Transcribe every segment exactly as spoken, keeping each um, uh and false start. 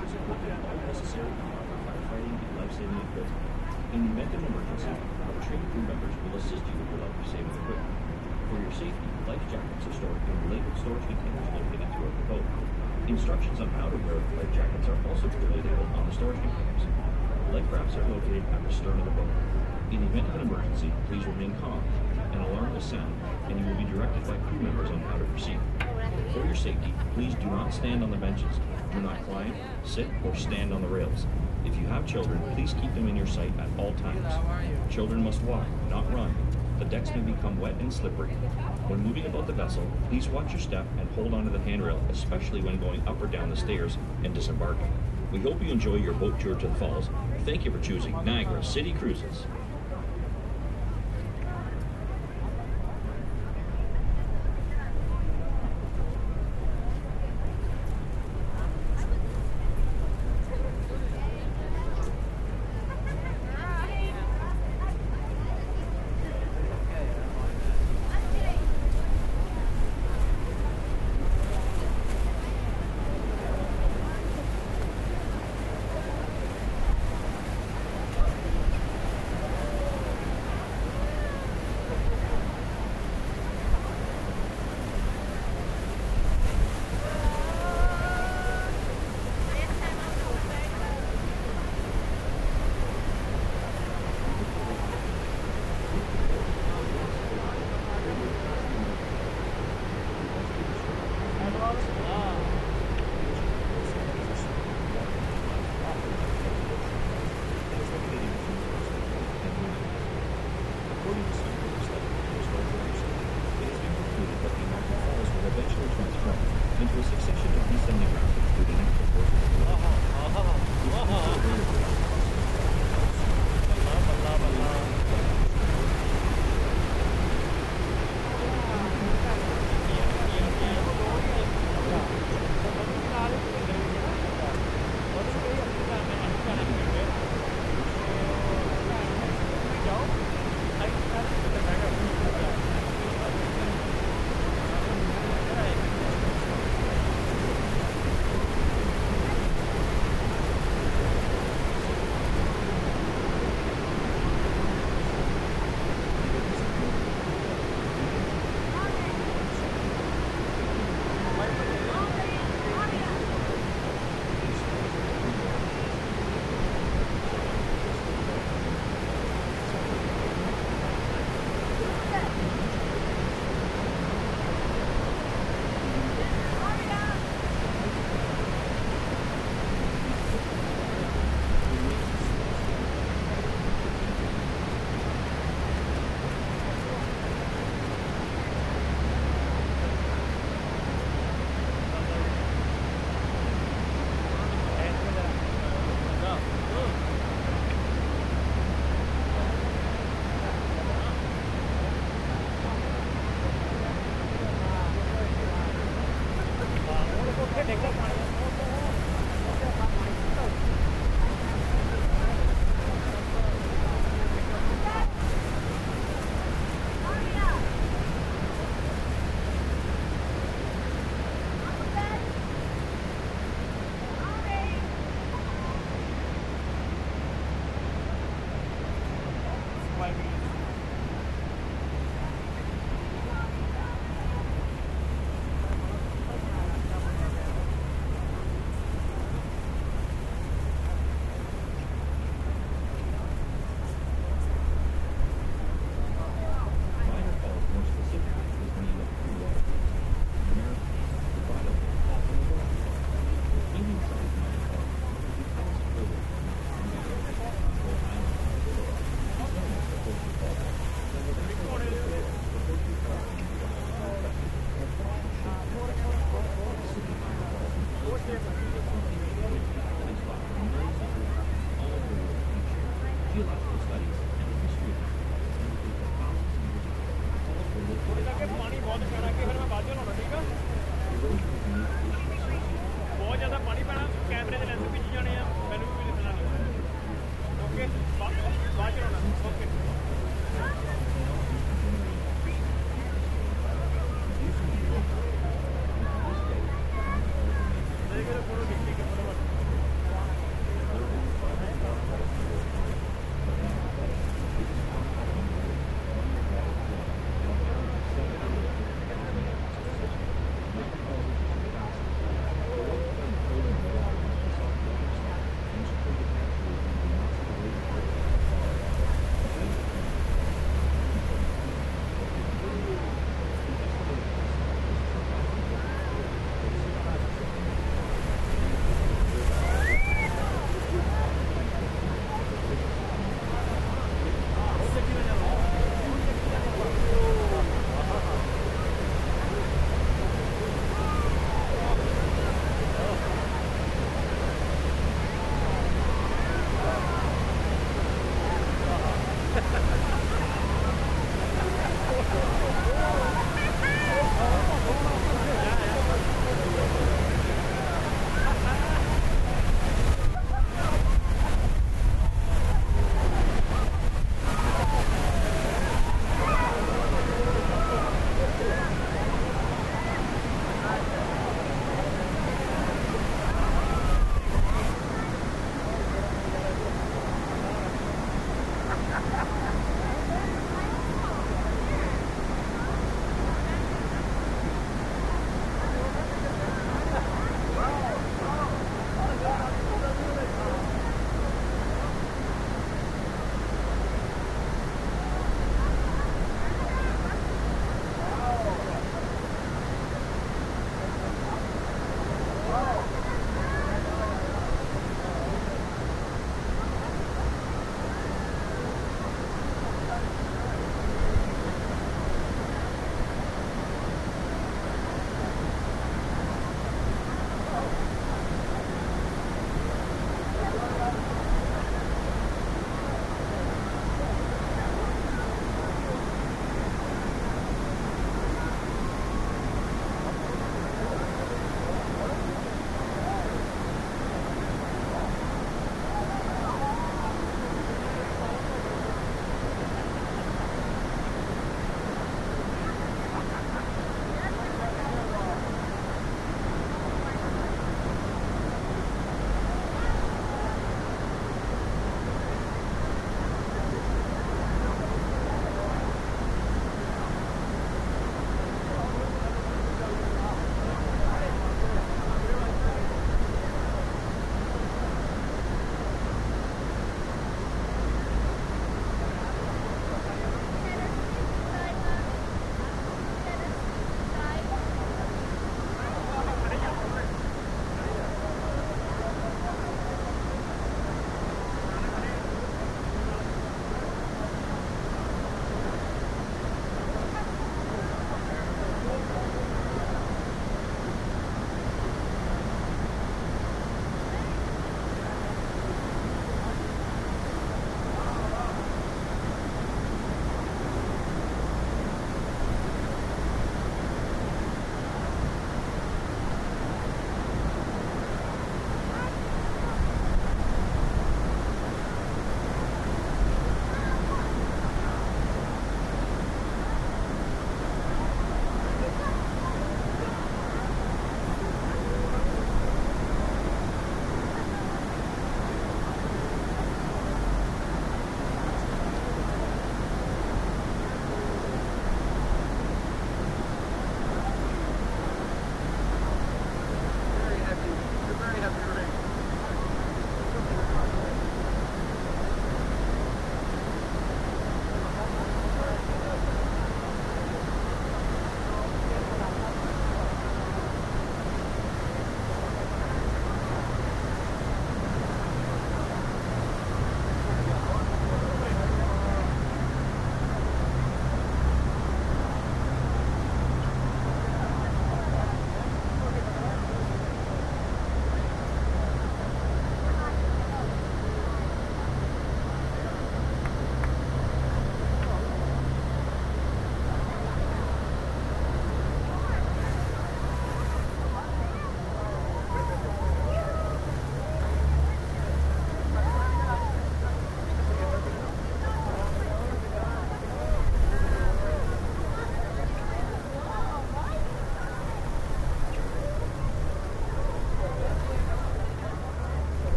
is equipped with all necessary firefighting and life-saving equipment. In the event of an emergency, our trained crew members will assist you with your life-saving equipment. For your safety, life jackets are stored in labeled storage containers located throughout the boat. Instructions on how to wear life jackets are also clearly labeled on the storage containers. Life rafts are located at the stern of the boat. In the event of an emergency, please remain calm. An alarm will sound, and you will be directed by crew members on how to proceed. For your safety, please do not stand on the benches. Do not climb, sit, or stand on the rails. If you have children, please keep them in your sight at all times. Children must walk, not run. The decks may become wet and slippery. When moving about the vessel, please watch your step and hold onto the handrail, especially when going up or down the stairs and disembarking. We hope you enjoy your boat tour to the falls. Thank you for choosing Niagara City Cruises.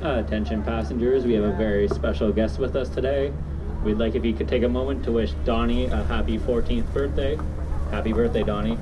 Uh, attention passengers, we have a very special guest with us today. We'd like if you could take a moment to wish Donnie a happy fourteenth birthday. Happy birthday, Donnie.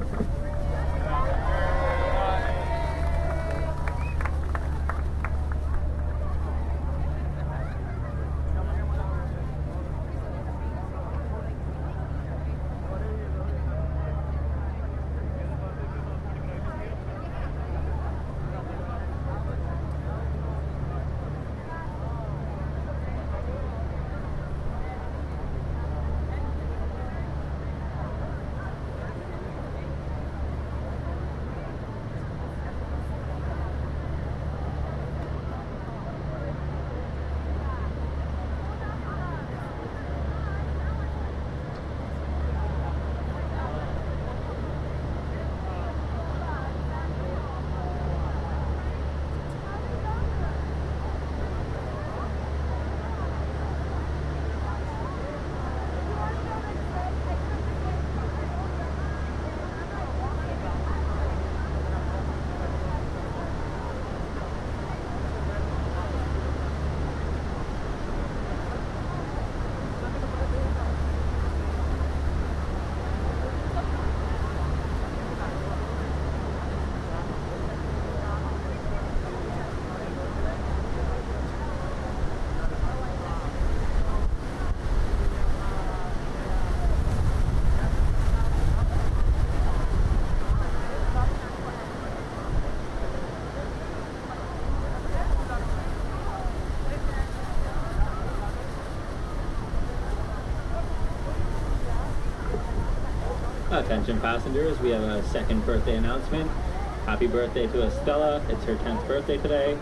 Attention passengers, we have a second birthday announcement. Happy birthday to Estella. It's her tenth birthday today.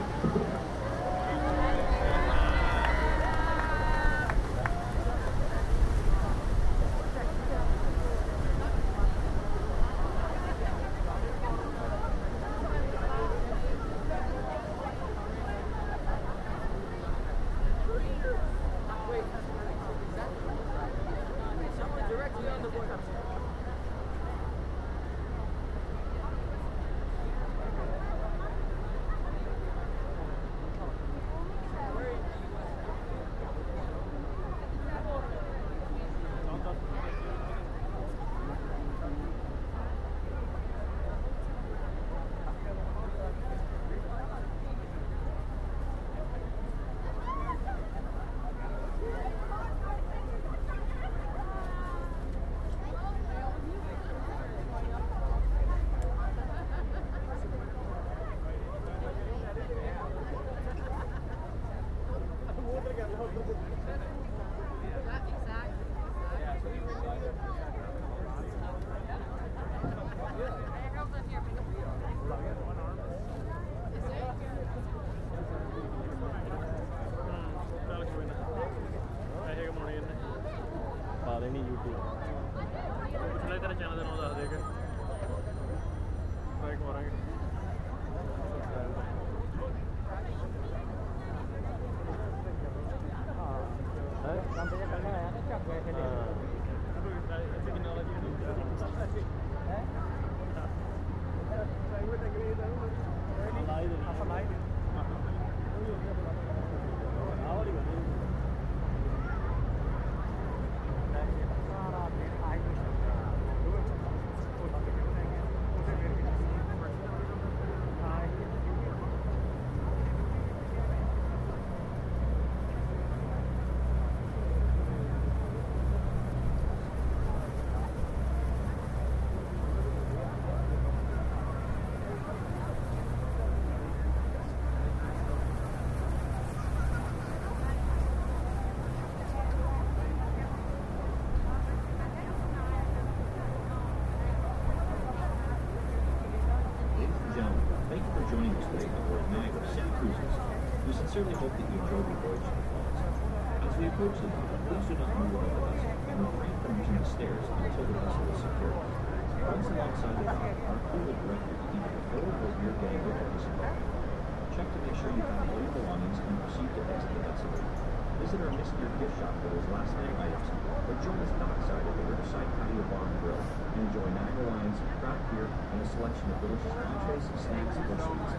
Sincerely hope that you enjoyed the voyage to the falls. As we approach the dock, please do not move over the vessel and refrain from using the stairs until the vessel is secure. Once alongside the dock, our crew will direct you to either the forward or rear gangway of this boat. Check to make sure you have all your belongings and proceed to exit the vessel. Visit our Miss Gear gift shop for those last minute items, or join us dockside at the Riverside Patio Bar and Grill and enjoy Niagara Lions, craft beer, and a selection of delicious entrees, snacks, or sweets.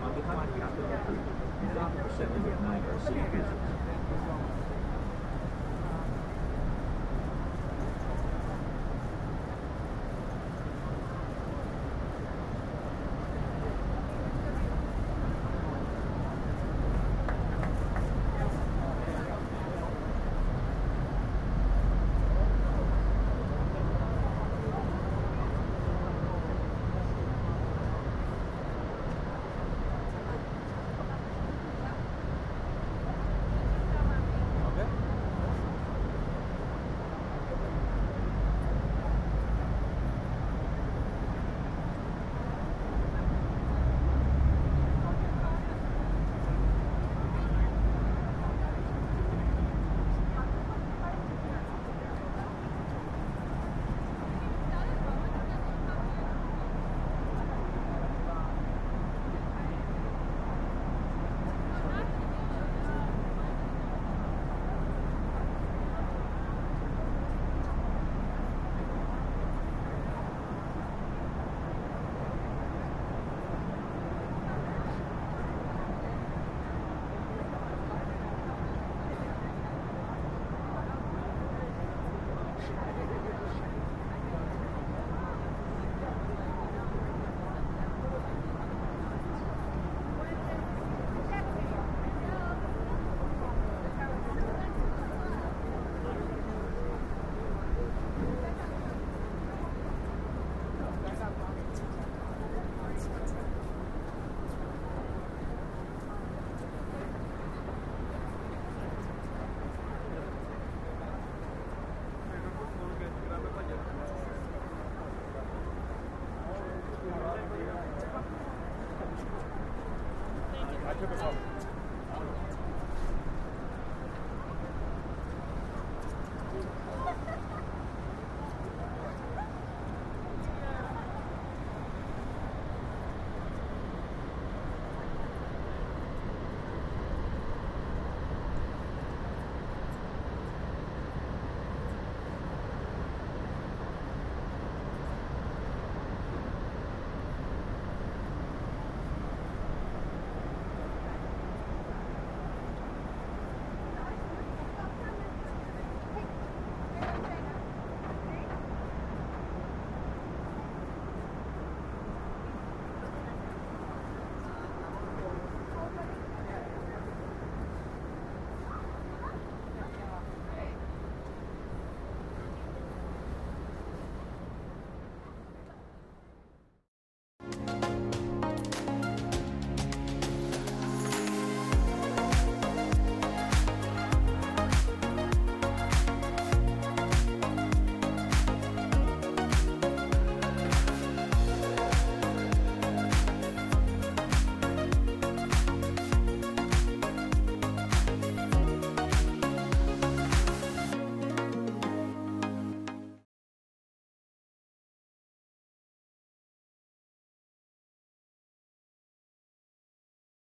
On behalf of Catholic Recruit, we thank you for sending with nine our city cruises.